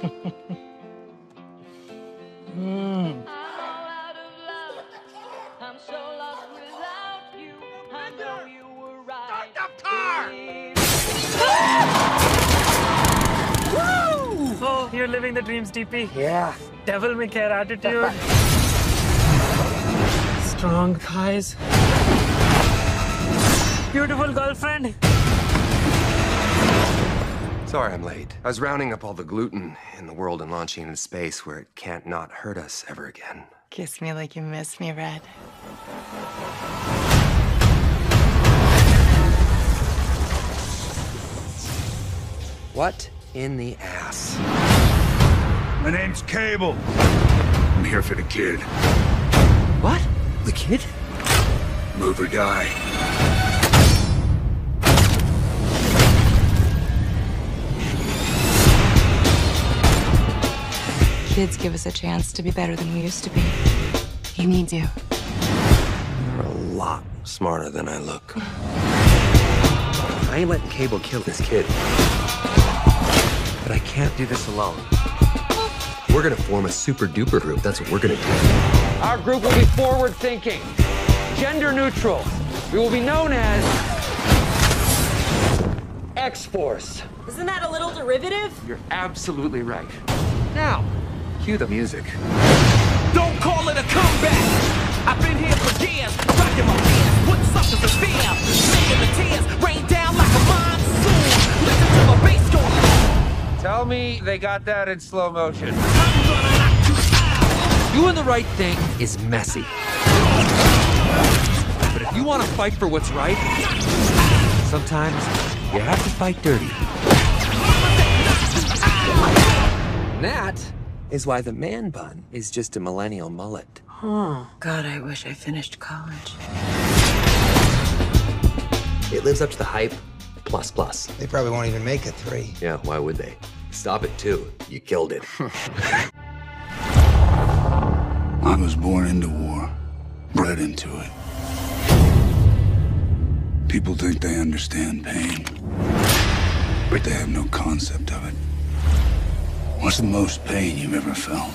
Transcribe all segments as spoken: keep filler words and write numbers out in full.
mm. Start the car! Woo! Oh, you're living the dreams, D P. Yeah. Devil may care attitude. Strong thighs. Beautiful girlfriend. Sorry I'm late. I was rounding up all the gluten in the world and launching into space where it can't not hurt us ever again. Kiss me like you miss me, Red. What in the ass? My name's Cable. I'm here for the kid. What? The kid? Move or die. Kids give us a chance to be better than we used to be. He needs you. You're a lot smarter than I look. I ain't letting Cable kill this kid. But I can't do this alone. We're gonna form a super duper group. That's what we're gonna do. Our group will be forward thinking, gender neutral. We will be known as X-Force. Isn't that a little derivative? You're absolutely right. Now, cue the music. Don't call it a comeback. I've been here for years, rocking my hands, putting suckers to fear, making the tears rain down like a monsoon. Listen to my bass go. tell me they got that in slow motion. Doing the right thing is messy. But if you want to fight for what's right, sometimes you have to fight dirty. And that is why the man bun is just a millennial mullet. Oh, God, I wish I finished college. It lives up to the hype, plus plus. They probably won't even make it three. Yeah, why would they? Stop it too. You killed it. I was born into war, bred into it. People think they understand pain, but they have no concept of it. What's the most pain you've ever felt?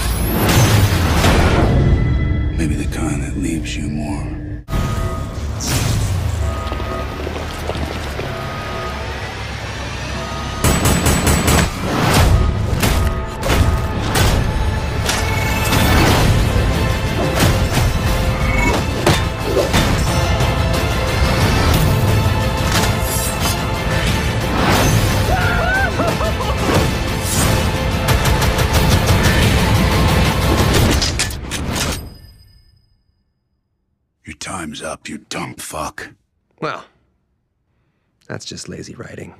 Maybe the kind that leaves you more. Your time's up, you dumb fuck. Well, that's just lazy writing.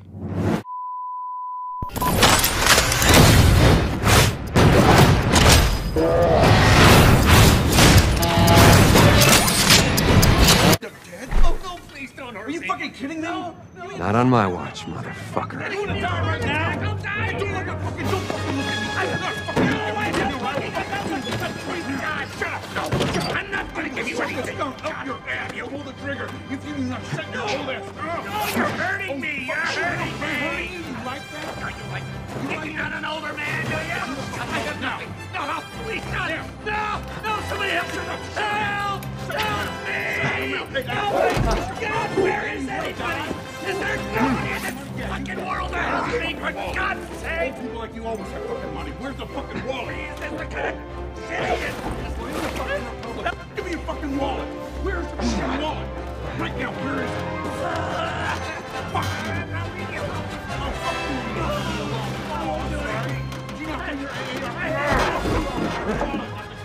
Oh, no, please don't hurt me. Are you fucking kidding me? No, no. Not on my watch, motherfucker. I'm gonna die right now. I'll die. Don't look at fucking, don't fucking look at me. I'm not fucking looking at you. God, shut up. No, I'm not gonna give you anything. Don't up your ass. You pull the trigger. If you do not shut your whole ass up. No, you're hurting me. You're hurting me. You like that? Are you like, you think you're not an older man, do you? I have nothing. No, no, please, not him. No, no, somebody help. Help. Help me. No, God, where is anybody? Is there nobody in this fucking world that helps me, for God's sake? People like you always have fucking money. Where's the fucking wallet? Is this the kind of shit he is? Give me your fucking wallet. Where's the fucking wallet? Right now, where is it? Fuck you. Oh, fuck you. Oh, sorry. Did you not bring your A R?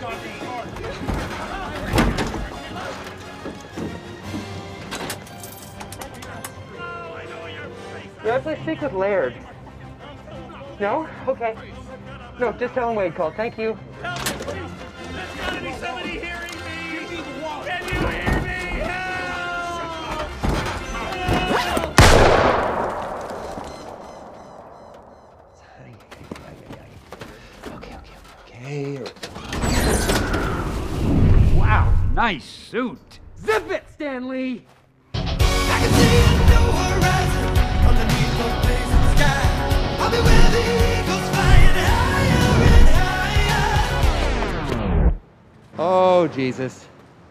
Do I please speak with Laird? No? Okay. No, just tell him Wade called. Thank you. Help me, please! There's gotta be somebody hearing me! Give me the wallet! Can you hear me? Help! Help! Okay, okay, okay. Wow, nice suit. Zip it, Stanley! I can see a new horizon underneath the blazing sky. I'll be where the eagles fly in high. Oh, Jesus.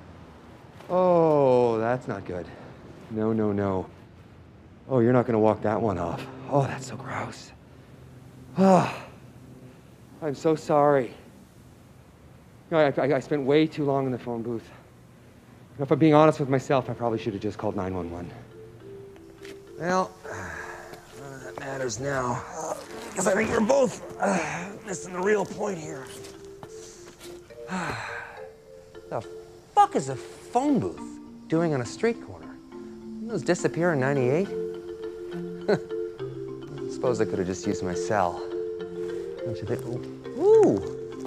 Oh, that's not good. No, no, no. Oh, you're not gonna walk that one off. Oh, that's so gross. Ah, I'm so sorry. You know, I, I, I spent way too long in the phone booth. If I'm being honest with myself, I probably should have just called nine one one. Well, none of that matters now. Because I think we're both uh, missing the real point here. The fuck is a phone booth doing on a street corner? Didn't those disappear in ninety-eight? Suppose I could have just used my cell. Don't you think? Ooh.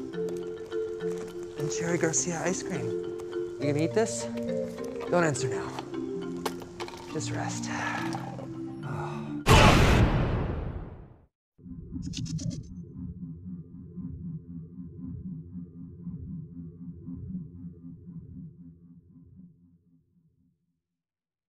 And Cherry Garcia ice cream. You gonna eat this? Don't answer now. Just rest.